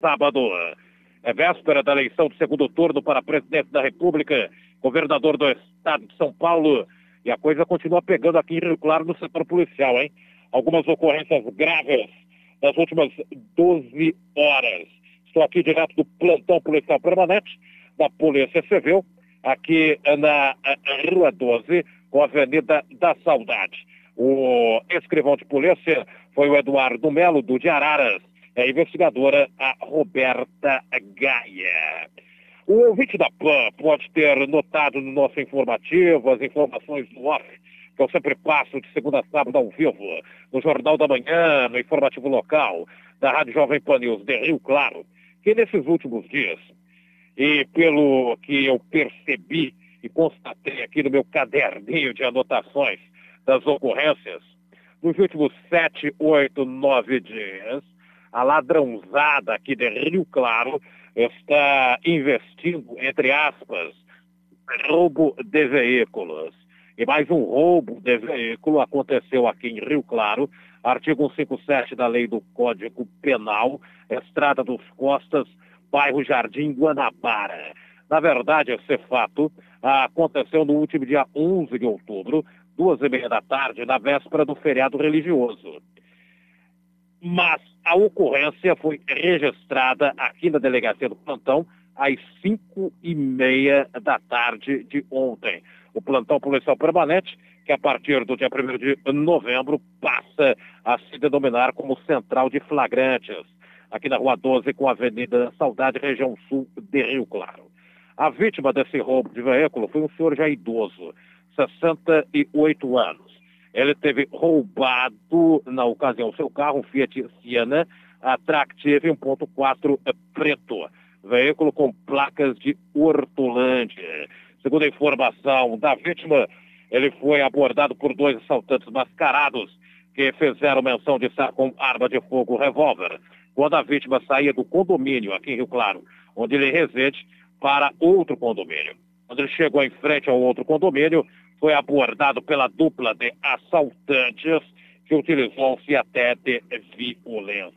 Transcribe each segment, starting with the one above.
sábado. É véspera da eleição do segundo turno para presidente da República, governador do estado de São Paulo, e a coisa continua pegando aqui em Rio Claro no setor policial, hein? Algumas ocorrências graves nas últimas 12 horas. Estou aqui direto do plantão policial permanente da Polícia Civil, aqui na Rua 12, com a Avenida da Saudade. O escrivão de polícia foi o Eduardo Melo, do de Araras, a investigadora a Roberta Gaia. O ouvinte da PAN pode ter notado no nosso informativo as informações do off, que eu sempre passo de segunda a sábado ao vivo, no Jornal da Manhã, no informativo local, da Rádio Jovem Pan News de Rio Claro, que nesses últimos dias, e pelo que eu percebi e constatei aqui no meu caderninho de anotações das ocorrências, nos últimos 7, 8, 9 dias, a ladrãozada aqui de Rio Claro está investindo, entre aspas, roubo de veículos. E mais um roubo de veículo aconteceu aqui em Rio Claro, artigo 157 da Lei do Código Penal, Estrada dos Costas, bairro Jardim Guanabara. Na verdade, esse fato aconteceu no último dia 11 de outubro, 2h30 da tarde, na véspera do feriado religioso. Mas a ocorrência foi registrada aqui na delegacia do plantão às 5h30 da tarde de ontem. O plantão policial permanente, que a partir do dia 1º de novembro passa a se denominar como Central de Flagrantes, aqui na Rua 12 com a Avenida da Saudade, região sul de Rio Claro. A vítima desse roubo de veículo foi um senhor já idoso, 68 anos. Ele teve roubado, na ocasião, seu carro, um Fiat Siena Attractive 1.4 preto, veículo com placas de Hortolândia. Segundo a informação da vítima, ele foi abordado por 2 assaltantes mascarados que fizeram menção de estar com arma de fogo revólver, quando a vítima saía do condomínio aqui em Rio Claro, onde ele reside, para outro condomínio. Quando ele chegou em frente ao outro condomínio, foi abordado pela dupla de assaltantes que utilizou-se até de violência.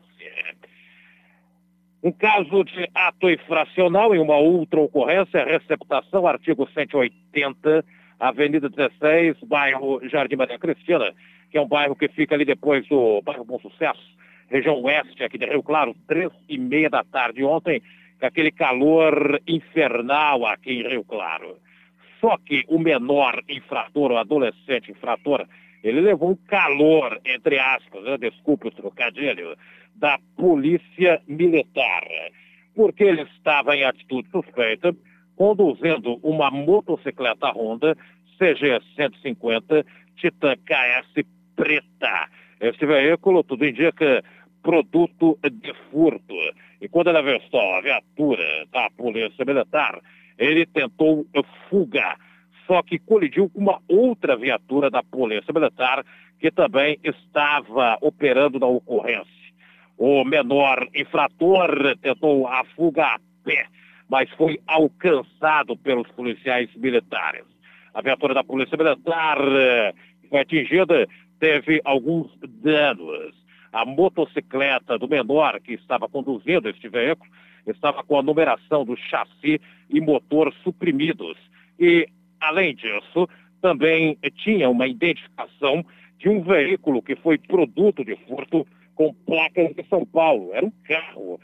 Um caso de ato infracional em uma outra ocorrência, receptação, artigo 180, Avenida 16, bairro Jardim Maria Cristina, que é um bairro que fica ali depois do bairro Bom Sucesso, região oeste aqui de Rio Claro, 3h30 da tarde ontem, com aquele calor infernal aqui em Rio Claro. Só que o menor infrator, o adolescente infrator, ele levou um calor, entre aspas, desculpe o trocadilho, da polícia militar, porque ele estava em atitude suspeita, conduzindo uma motocicleta Honda CG 150 Titan KS preta. Este veículo, tudo indica, produto de furto. E quando ele avistou a viatura da polícia militar, ele tentou fugar, só que colidiu com uma outra viatura da polícia militar que também estava operando na ocorrência. O menor infrator tentou a fuga a pé, mas foi alcançado pelos policiais militares. A viatura da polícia militar foi atingida, teve alguns danos. A motocicleta do menor que estava conduzindo este veículo estava com a numeração do chassi e motor suprimidos. E, além disso, também tinha uma identificação de um veículo que foi produto de furto com placas de São Paulo. Era um carro,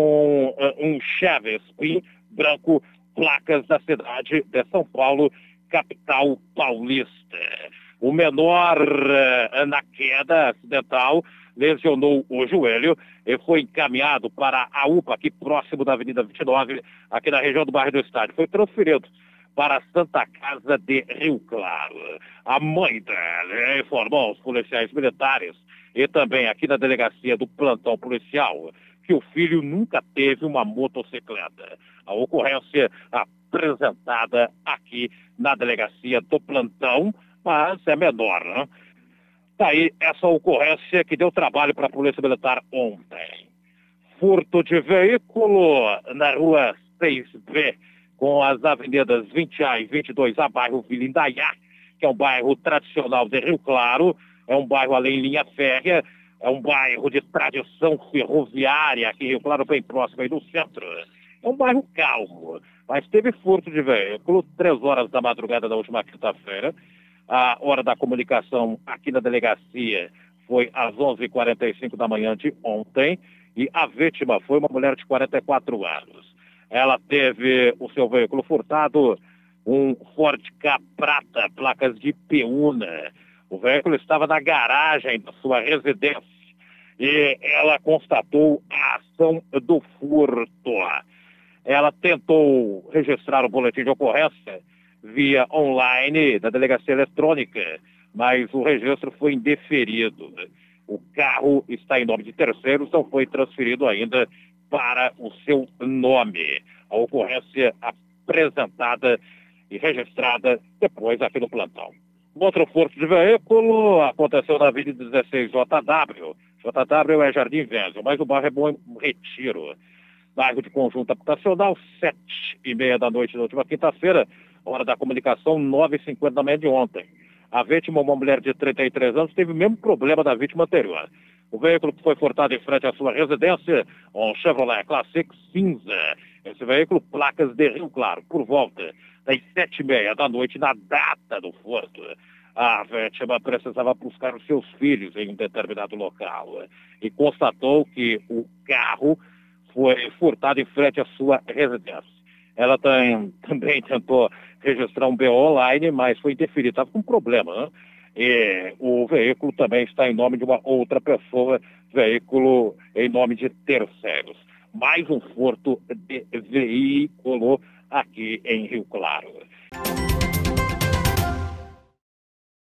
um Chevy Spin branco, placas da cidade de São Paulo, capital paulista. O menor, na queda acidental, lesionou o joelho e foi encaminhado para a UPA, aqui próximo da Avenida 29, aqui na região do bairro do Estádio. Foi transferido para a Santa Casa de Rio Claro. A mãe dela informou aos policiais militares e também aqui na delegacia do plantão policial que o filho nunca teve uma motocicleta. A ocorrência apresentada aqui na delegacia do plantão, mas é menor, né? Daí essa ocorrência que deu trabalho para a Polícia Militar ontem. Furto de veículo na rua 6B, com as avenidas 20A e 22A, bairro Vila Indaiá, que é um bairro tradicional de Rio Claro, é um bairro além linha férrea, É um bairro de tradição ferroviária aqui em Rio Claro, bem próximo aí do centro. É um bairro calmo, mas teve furto de veículo 3 horas da madrugada da última quinta-feira. A hora da comunicação aqui na delegacia foi às 11h45 da manhã de ontem e a vítima foi uma mulher de 44 anos. Ela teve o seu veículo furtado, um Ford Ka prata, placas de Peúna. O veículo estava na garagem da sua residência e ela constatou a ação do furto. Ela tentou registrar o boletim de ocorrência via online da delegacia eletrônica, mas o registro foi indeferido. O carro está em nome de terceiros, não foi transferido ainda para o seu nome. A ocorrência apresentada e registrada depois aqui no plantão. Outro furto de veículo aconteceu na Avenida 16 JW. JW é Jardim Vésio, mas o bairro é Bom Retiro. Bairro de conjunto habitacional, 7h30 da noite da última quinta-feira, hora da comunicação, 9h50 da manhã de ontem. A vítima, uma mulher de 33 anos, teve o mesmo problema da vítima anterior. O veículo foi furtado em frente à sua residência, um Chevrolet Classic cinza. Esse veículo, placas de Rio Claro, por volta das 7h30 da noite, na data do furto. A vítima precisava buscar os seus filhos em um determinado local e constatou que o carro foi furtado em frente à sua residência. Ela também tentou registrar um BO online, mas foi indeferido. Estava com um problema, né? E o veículo também está em nome de uma outra pessoa, veículo em nome de terceiros. Mais um furto de veículo aqui em Rio Claro.